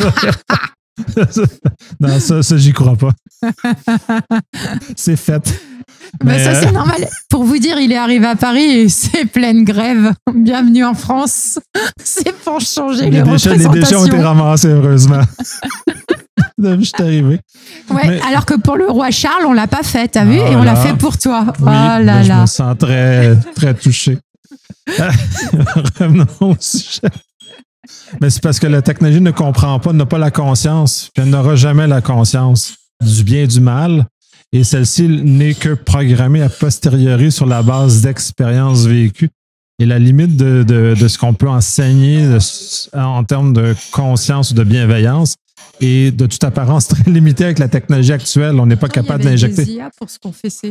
Non, ça, j'y crois pas. C'est fait. Mais ça, c'est normal. Pour vous dire, il est arrivé à Paris et c'est pleine grève. Bienvenue en France. C'est pour changer les représentations. Les déchets ont été ramassés, heureusement. Je suis arrivé. Ouais, mais... Alors que pour le roi Charles, on l'a pas fait, t'as vu? Et on l'a fait pour toi. Oui, je me sens très, très touché. Revenons au sujet. Mais c'est parce que la technologie ne comprend pas, n'a pas la conscience, puis elle n'aura jamais la conscience du bien et du mal. Et celle-ci n'est que programmée a posteriori sur la base d'expériences vécues. Et la limite de ce qu'on peut enseigner en termes de conscience ou de bienveillance est de toute apparence très limitée avec la technologie actuelle. On n'est pas capable d'injecter. Il y avait des IA pour se confesser.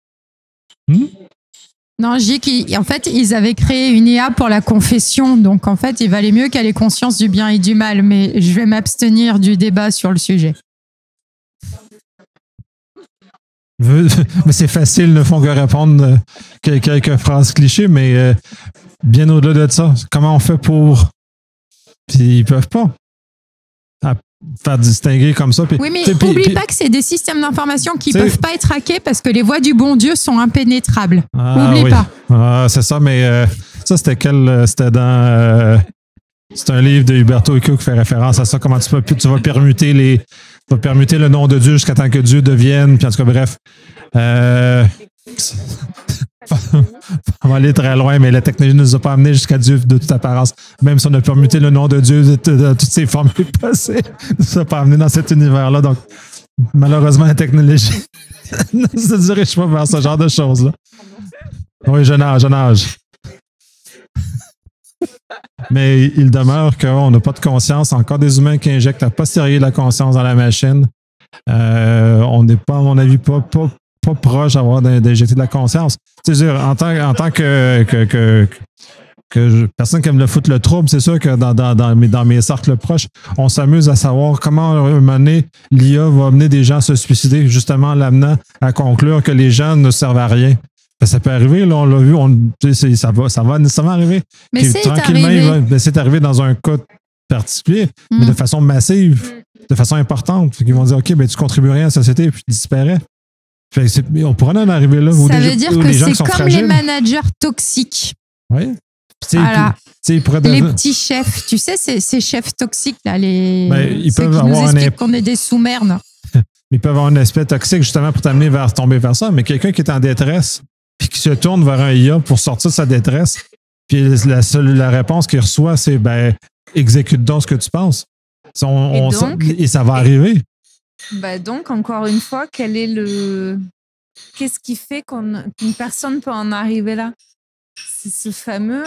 Non, je dis qu'en fait, ils avaient créé une IA pour la confession. Donc, en fait, il valait mieux qu'elle ait conscience du bien et du mal. Mais je vais m'abstenir du débat sur le sujet. Mais c'est facile, ne font que répondre quelques phrases clichés. Mais bien au-delà de ça, comment on fait pour... Puis ils peuvent pas faire distinguer comme ça. Oui, mais n'oublie pas que c'est des systèmes d'information qui ne peuvent pas être hackés parce que les voies du bon Dieu sont impénétrables. N'oublie pas. C'est ça, mais ça, c'était c'était dans... c'est un livre de Huberto Eco qui fait référence à ça. Comment tu vas permuter le nom de Dieu jusqu'à temps que Dieu devienne. Puis en tout cas, bref. On va aller très loin, mais la technologie ne nous a pas amené jusqu'à Dieu de toute apparence. Même si on a permuté le nom de Dieu de toutes ses formes passées, ne nous a pas amené dans cet univers-là. Donc, malheureusement, la technologie ne se dirige pas vers ce genre de choses-là. Oui, jeune âge. Mais il demeure qu'on n'a pas de conscience. Encore des humains qui injectent à posteriori la conscience dans la machine. On n'est pas, à mon avis, pas proche d'injecter de la conscience. C'est-à-dire, en tant que personne qui aime le foutre le trouble, c'est sûr que dans mes cercles proches, on s'amuse à savoir comment, à un moment donné, l'IA va amener des gens à se suicider, justement l'amenant à conclure que les gens ne servent à rien. Ça peut arriver, là, on l'a vu, ça va nécessairement arriver. Mais c'est arrivé dans un cas particulier, mais de façon massive, de façon importante. Ils vont dire, OK, ben, tu contribues rien à la société et puis tu disparais. On pourrait en arriver là. Ça veut dire que c'est comme les managers toxiques. Oui. Voilà. Les petits chefs, tu sais, ces chefs toxiques, là, ils peuvent avoir nous expliquent qu'on est des sous-merdes. Ils peuvent avoir un aspect toxique justement pour t'amener tomber vers ça, mais quelqu'un qui est en détresse puis qui se tourne vers un IA pour sortir de sa détresse, puis la réponse qu'il reçoit, c'est exécute donc ce que tu penses. Et ça va arriver. Donc, encore une fois, quel est le qu'est-ce qui fait qu'une personne peut en arriver là? C'est ce fameux...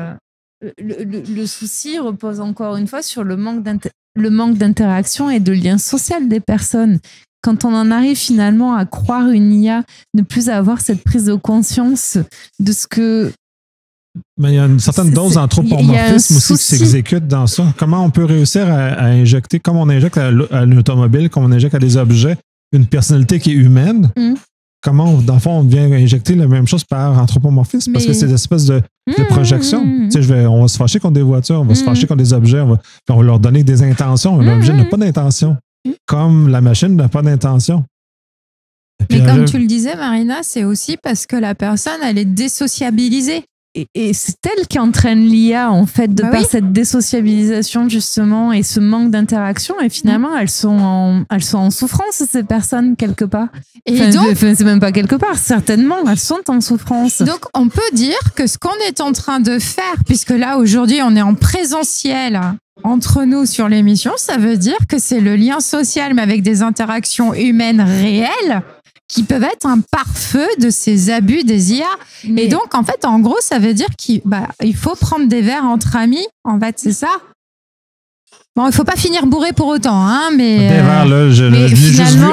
le souci repose encore une fois sur le manque d'interaction et de lien social des personnes. Quand on en arrive finalement à croire une IA, ne plus avoir cette prise de conscience de ce que... Mais il y a une certaine dose d'anthropomorphisme aussi qui s'exécute dans ça. Comment on peut réussir à injecter, comme on injecte à l'automobile, comme on injecte à des objets, une personnalité qui est humaine? Comment, dans le fond, on vient injecter la même chose par anthropomorphisme? Parce que c'est des espèces de projection. Tu sais, on va se fâcher contre des voitures, on va se fâcher contre des objets, on va leur donner des intentions. L'objet n'a pas d'intention. Comme la machine n'a pas d'intention. Mais comme tu le disais, Marina, c'est aussi parce que la personne, elle est désociabilisée. Et c'est elle qui entraîne l'IA, en fait, par cette désociabilisation, justement, et ce manque d'interaction. Et finalement, elles sont en souffrance, ces personnes, quelque part. Et donc, c'est même pas quelque part, certainement, elles sont en souffrance. Donc, on peut dire que ce qu'on est en train de faire, puisque là, aujourd'hui, on est en présentiel entre nous sur l'émission, ça veut dire que c'est le lien social, mais avec des interactions humaines réelles, qui peuvent être un pare-feu de ces abus des IA. Et donc, en fait, en gros, ça veut dire qu'il faut prendre des verres entre amis. En fait, c'est ça. Bon, il ne faut pas finir bourré pour autant, hein, mais... Des verres, là, mais finalement,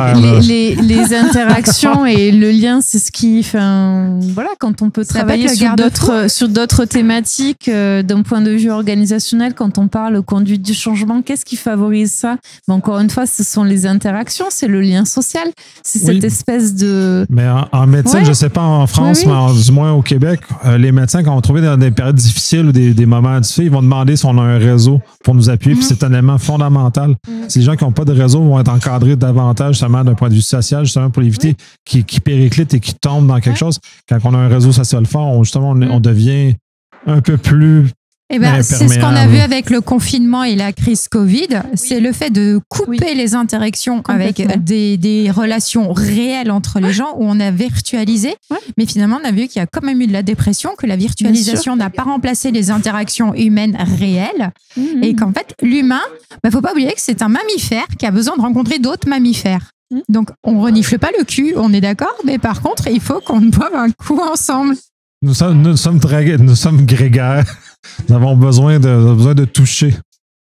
les interactions et le lien, c'est ce qui... voilà, quand on peut travailler sur d'autres thématiques, d'un point de vue organisationnel, quand on parle conduite du changement, qu'est-ce qui favorise ça? Mais encore une fois, ce sont les interactions, c'est le lien social, c'est cette espèce de... Mais en médecine, je ne sais pas en France, mais du moins au Québec, les médecins, quand on trouve dans des périodes difficiles ou des moments difficiles, ils vont demander si on a un réseau pour nous appuyer. Puis c'est un élément fondamental. Ces gens qui n'ont pas de réseau vont être encadrés davantage, justement, d'un point de vue social, justement, pour éviter qu'ils périclitent et qu'ils tombent dans quelque chose. Quand on a un réseau social fort, on devient un peu plus... c'est ce qu'on a vu avec le confinement et la crise Covid, c'est le fait de couper les interactions avec des relations réelles entre les gens, où on a virtualisé, mais finalement on a vu qu'il y a quand même eu de la dépression, que la virtualisation n'a pas remplacé les interactions humaines réelles, et qu'en fait l'humain, faut pas oublier que c'est un mammifère qui a besoin de rencontrer d'autres mammifères. Donc on renifle pas le cul, on est d'accord, mais par contre il faut qu'on boive un coup ensemble. Nous sommes grégaires. Nous avons besoin de toucher.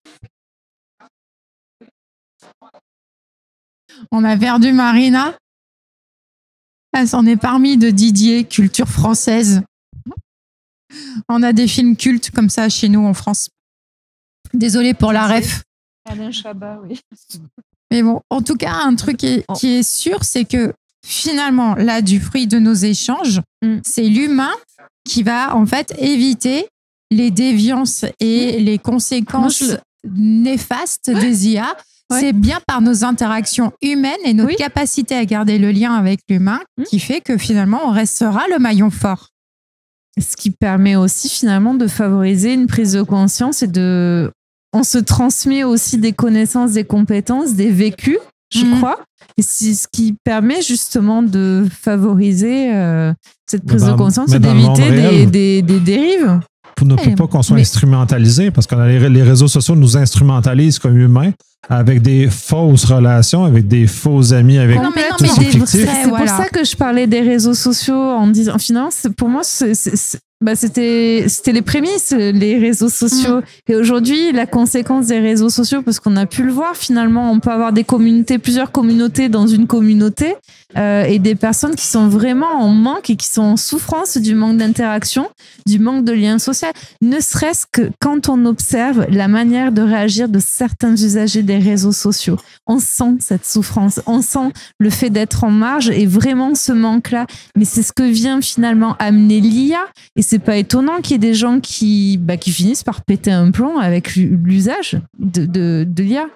On a perdu Marina. Elle s'en est parmi de Didier, culture française. On a des films cultes comme ça chez nous en France. Désolée pour la ref. Alain Chabat, oui. Mais bon, en tout cas, un truc qui est sûr, c'est que finalement, là, du fruit de nos échanges, c'est l'humain qui va en fait éviter les déviances et les conséquences néfastes des IA. C'est bien par nos interactions humaines et notre capacité à garder le lien avec l'humain qui fait que finalement, on restera le maillon fort. Ce qui permet aussi finalement de favoriser une prise de conscience et on se transmet aussi des connaissances, des compétences, des vécus, je crois. Et c'est ce qui permet justement de favoriser cette prise de conscience et d'éviter des dérives. Pour ne pas qu'on soit instrumentalisé, parce que les réseaux sociaux nous instrumentalisent comme humains avec des fausses relations, avec des faux amis, avec tout ce fictif. C'est pour ça que je parlais des réseaux sociaux en disant, finalement, pour moi, c'était les prémices, les réseaux sociaux. Et aujourd'hui, la conséquence des réseaux sociaux, parce qu'on a pu le voir, finalement, on peut avoir des communautés, plusieurs communautés dans une communauté, et des personnes qui sont vraiment en manque et qui sont en souffrance du manque d'interaction, du manque de lien social, ne serait-ce que quand on observe la manière de réagir de certains usagers des réseaux sociaux. On sent cette souffrance, on sent le fait d'être en marge et vraiment ce manque-là. Mais c'est ce que vient finalement amener l'IA. Et c'est pas étonnant qu'il y ait des gens qui finissent par péter un plomb avec l'usage de l'IA.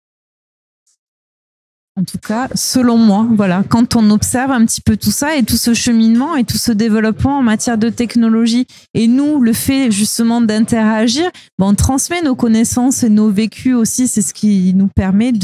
En tout cas, selon moi, voilà, quand on observe un petit peu tout ça et tout ce cheminement et tout ce développement en matière de technologie, et nous, le fait justement d'interagir, on transmet nos connaissances et nos vécus aussi, c'est ce qui nous permet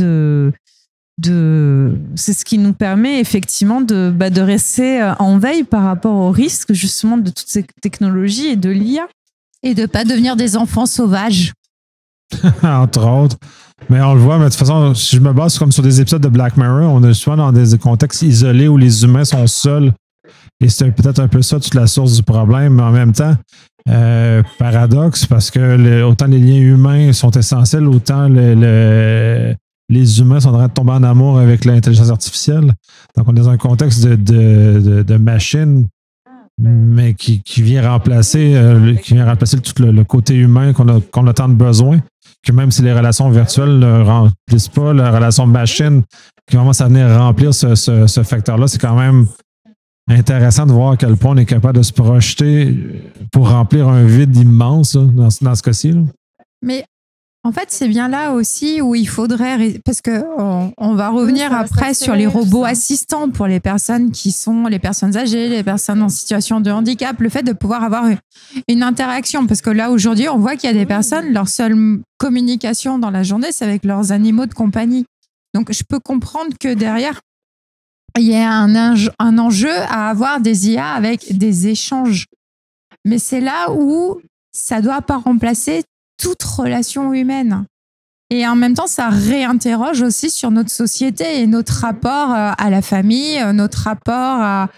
c'est ce qui nous permet effectivement de rester en veille par rapport aux risques justement de toutes ces technologies et de l'IA. Et de ne pas devenir des enfants sauvages. Entre autres. Mais on le voit, mais de toute façon, si je me base comme sur des épisodes de Black Mirror, on est souvent dans des contextes isolés où les humains sont seuls. Et c'est peut-être un peu ça toute la source du problème, mais en même temps, paradoxe, parce que autant les liens humains sont essentiels, autant les humains sont en train de tomber en amour avec l'intelligence artificielle. Donc, on est dans un contexte de machine, mais qui vient remplacer tout le côté humain qu'on a tant de besoin, que même si les relations virtuelles ne remplissent pas, la relation machine qui commence à venir remplir ce facteur-là, c'est quand même intéressant de voir à quel point on est capable de se projeter pour remplir un vide immense là, dans ce cas-ci. Là. Mais en fait, c'est bien là aussi où il faudrait, parce que on va revenir après sur les robots assistants pour les personnes qui sont les personnes âgées, les personnes en situation de handicap, le fait de pouvoir avoir une interaction. Parce que là, aujourd'hui, on voit qu'il y a des personnes, leur seule communication dans la journée, c'est avec leurs animaux de compagnie. Donc, je peux comprendre que derrière, il y a un enjeu à avoir des IA avec des échanges. Mais c'est là où ça ne doit pas remplacer toute relation humaine. Et en même temps, ça réinterroge aussi sur notre société et notre rapport à la famille, notre rapport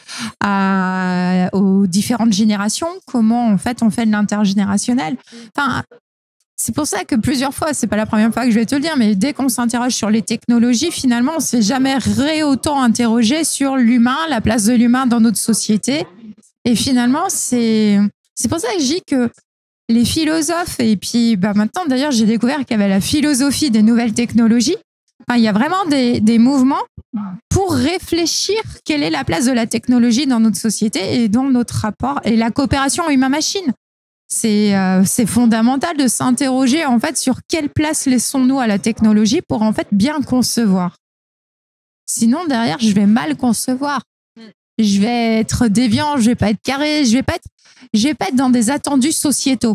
aux différentes générations, comment en fait on fait de l'intergénérationnel. Enfin, c'est pour ça que plusieurs fois, c'est pas la première fois que je vais te le dire, mais dès qu'on s'interroge sur les technologies, finalement, on s'est jamais autant interrogé sur l'humain, la place de l'humain dans notre société. Et finalement, c'est pour ça que je dis que les philosophes, et puis maintenant d'ailleurs j'ai découvert qu'il y avait la philosophie des nouvelles technologies, enfin, il y a vraiment des mouvements pour réfléchir quelle est la place de la technologie dans notre société et dans notre rapport et la coopération humain-machine. C'est fondamental de s'interroger en fait sur quelle place laissons-nous à la technologie pour en fait bien concevoir. Sinon derrière je vais mal concevoir. Je vais être déviant, je vais pas être carré, je vais pas être dans des attendus sociétaux.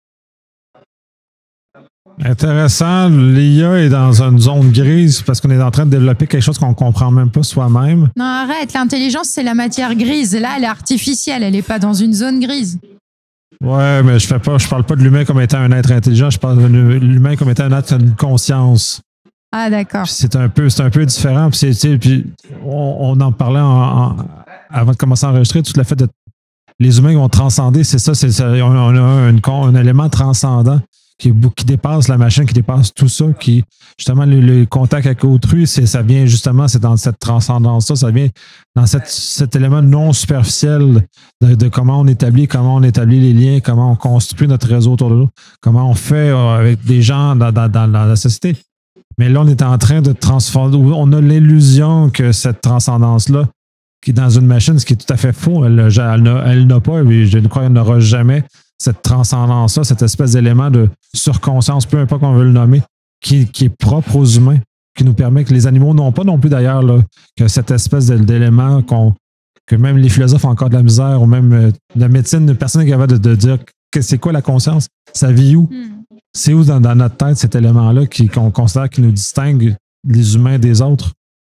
Intéressant. L'IA est dans une zone grise parce qu'on est en train de développer quelque chose qu'on ne comprend même pas soi-même. Non, arrête. L'intelligence, c'est la matière grise. Là, elle est artificielle. Elle n'est pas dans une zone grise. Ouais, mais je parle pas de l'humain comme étant un être intelligent. Je parle de l'humain comme étant un être d'une conscience. Ah, d'accord. C'est un peu différent. Puis on en parlait avant de commencer à enregistrer, tout le fait de les humains vont transcender, c'est ça, on a un élément transcendant qui dépasse la machine, qui dépasse tout ça, qui justement le contact avec autrui, ça vient justement, c'est dans cette transcendance-là, ça vient dans cet élément non superficiel de comment on établit les liens, comment on construit notre réseau autour de nous, comment on fait avec des gens dans la société. Mais là, on est en train de transformer, on a l'illusion que cette transcendance-là, qui est dans une machine, ce qui est tout à fait faux. Elle n'a pas, et je crois qu'elle n'aura jamais cette transcendance-là, cette espèce d'élément de surconscience, peu importe qu'on veut le nommer, qui est propre aux humains, qui nous permet que les animaux n'ont pas non plus d'ailleurs, là, que cette espèce d'élément que même les philosophes ont encore de la misère, ou même la médecine, personne n'est capable de dire que c'est quoi la conscience, ça vit où? C'est où dans notre tête cet élément-là qu'on considère qui nous distingue les humains des autres?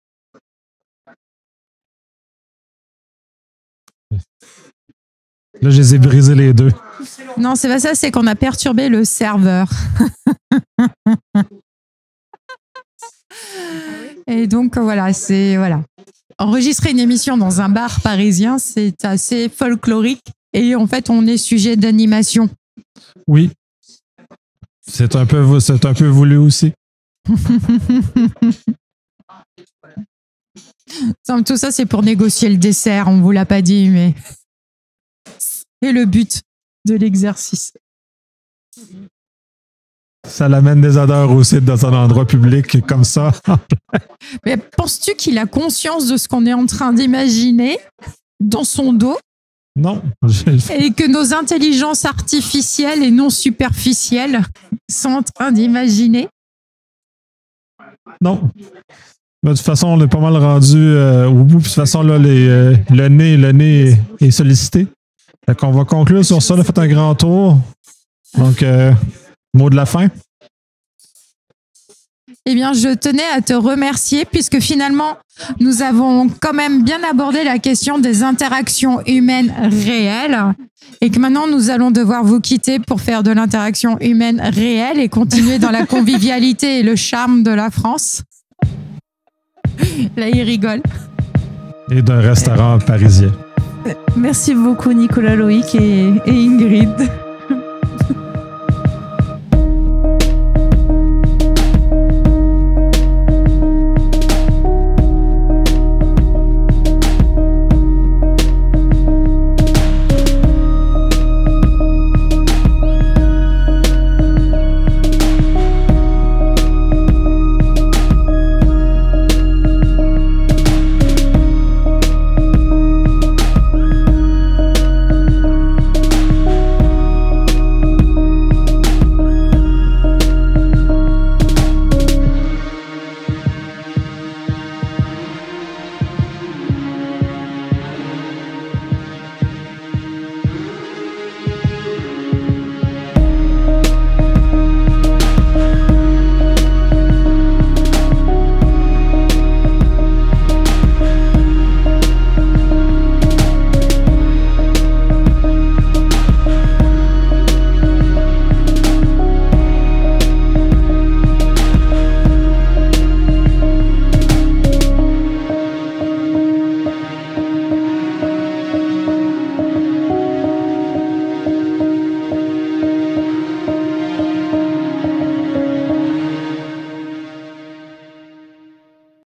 Là, je les ai brisés les deux. Non, c'est pas ça, c'est qu'on a perturbé le serveur. Et donc, voilà. Enregistrer une émission dans un bar parisien, c'est assez folklorique. Et en fait, on est sujet d'animation. Oui. C'est un peu voulu aussi. Tout ça, c'est pour négocier le dessert. On vous l'a pas dit, mais c'est le but de l'exercice. Ça l'amène des odeurs aussi dans un endroit public comme ça. Mais penses-tu qu'il a conscience de ce qu'on est en train d'imaginer dans son dos? Non. Et que nos intelligences artificielles et non superficielles sont en train d'imaginer? Non. De toute façon, on est pas mal rendu au bout. De toute façon, là, le nez est sollicité. Fait qu'on va conclure sur ça. On a fait un grand tour. Donc, mot de la fin. Eh bien, je tenais à te remercier puisque finalement, nous avons quand même bien abordé la question des interactions humaines réelles et que maintenant, nous allons devoir vous quitter pour faire de l'interaction humaine réelle et continuer dans la convivialité et le charme de la France. Là, il rigole. Et d'un restaurant parisien. Merci beaucoup Nicolas, Loïc et Ingrid.